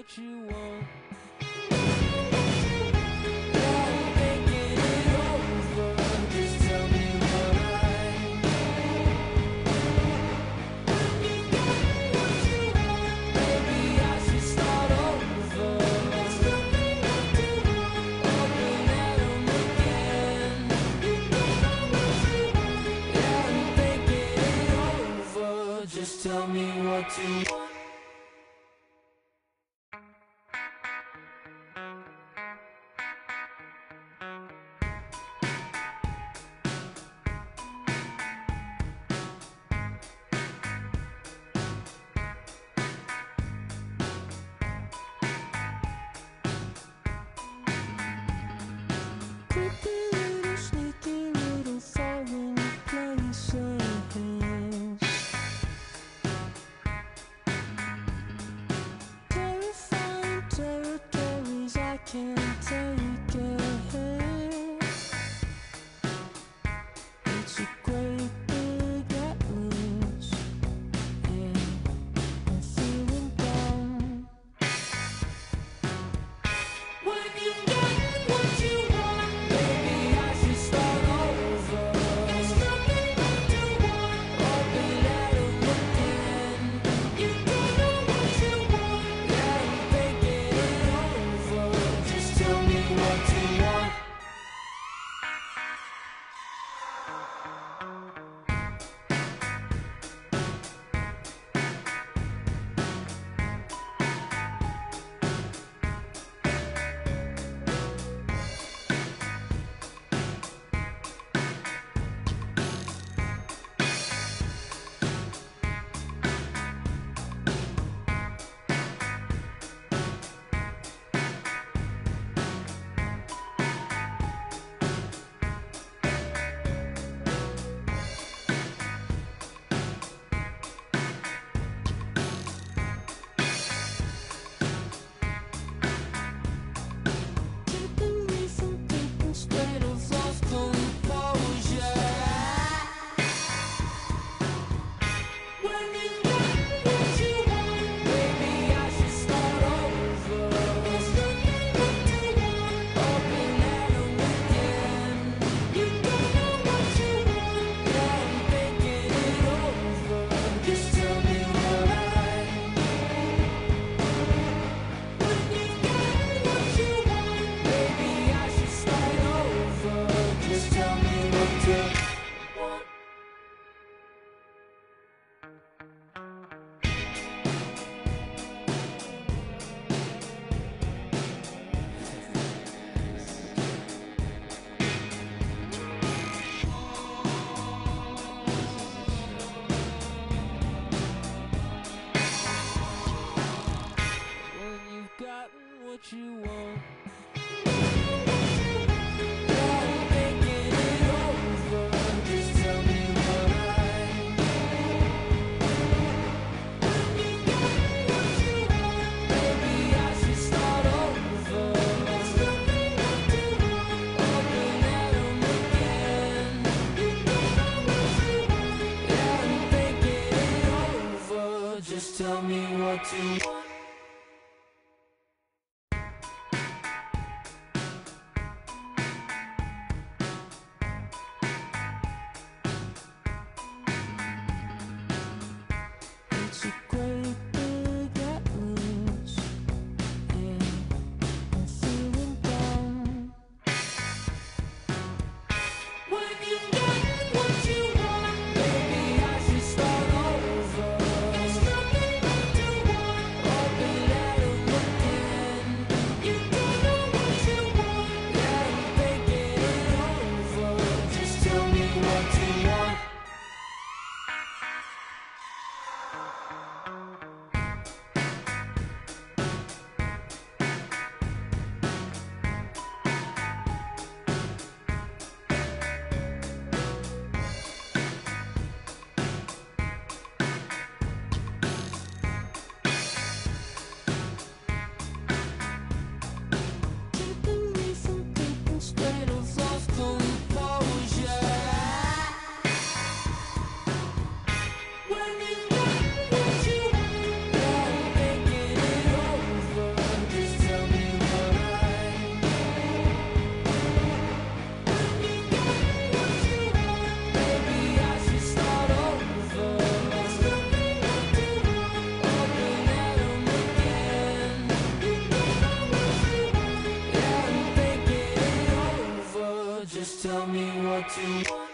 what you want. Just tell me what to want. Creepy little, sneaky little foreign places. Terrifying territories I can't take it. It's a great big atlas, and I'm feeling down. When you get what you want, Maybe I should start over. there's nothing left to want. Open at 'em again. You don't know what you want. Yeah, I'm thinking it over. Just tell me what to want. Keeping me from thinking straight of lost composure. When you got what you want, Maybe I should start over. there's nothing left to want. Open at 'em again. You don't know what you want. Yeah, I'm thinking it over. Just tell me what When you got what you want, Maybe I should start over. Just tell me what to want. When you've gotten what you want. Yeah, I'm thinking it over. Just tell me what you got what you want. Maybe I should start over. There's nothing left to want. Open at 'em again. You don't know what you want. Yeah, I'm thinking it over. Just tell me what to want. It's a great big atlas, and I'm feeling down. When you got what you want, Maybe I should start over. there's nothing left to want. Just tell me what to want.